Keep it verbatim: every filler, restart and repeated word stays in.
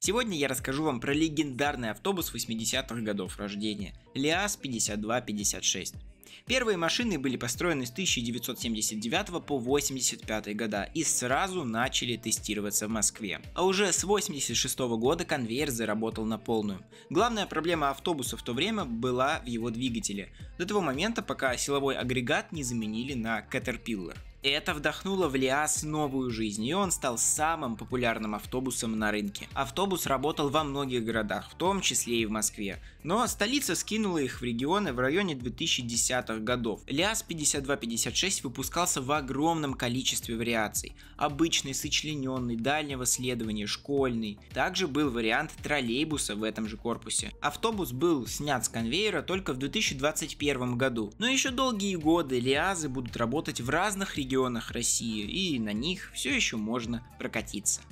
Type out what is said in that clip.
Сегодня я расскажу вам про легендарный автобус восьмидесятых годов рождения ЛиАЗ пятьдесят два пятьдесят шесть. Первые машины были построены с тысяча девятьсот семьдесят девятого по восемьдесят пятый года и сразу начали тестироваться в Москве. А уже с восемьдесят шестого года конвейер заработал на полную. Главная проблема автобуса в то время была в его двигателе, до того момента, пока силовой агрегат не заменили на Caterpillar. Это вдохнуло в ЛиАЗ новую жизнь, и он стал самым популярным автобусом на рынке. Автобус работал во многих городах, в том числе и в Москве, но столица скинула их в регионы в районе две тысячи десятых годов. ЛиАЗ пятьдесят два пятьдесят шесть выпускался в огромном количестве вариаций: обычный, сочлененный, дальнего следования, школьный. Также был вариант троллейбуса в этом же корпусе. Автобус был снят с конвейера только в две тысячи двадцать первом году, но еще долгие годы ЛиАЗы будут работать в разных регионах России, и на них все еще можно прокатиться.